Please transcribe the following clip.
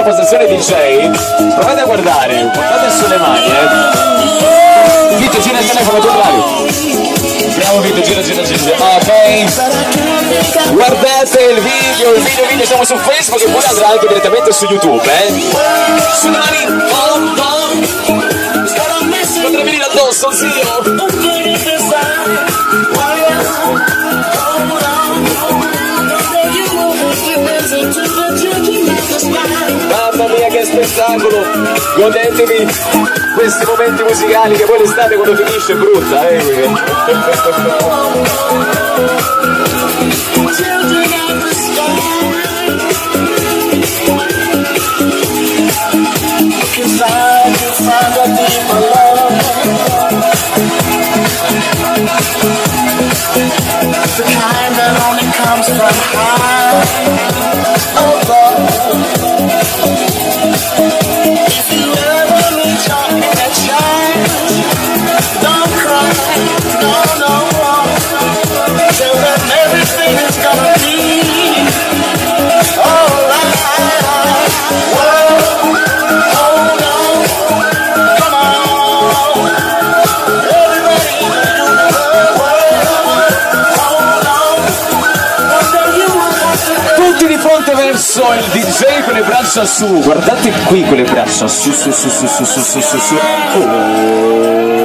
postazione DJ, provate a guardare, portate sulle mani, Vito, gira il telefono contrario. Bravo Vito, gira. Ok. Guardate il video, siamo su Facebook e poi andrà anche direttamente su YouTube, Sulle mani. Potrei venire addosso, zio. Mamma mia che spettacolo, godetevi questi momenti musicali che poi l'estate quando finisce è brutta, The kind that only comes from high above. If you ever meet your inner child, don't cry, no. Tell them everything is gonna be alright. Whoa, hold on, come on. Everybody in the world, hold on. One day you will have to. Tutti di fronte verso il DJ con le braccia su, guardate qui con le braccia su.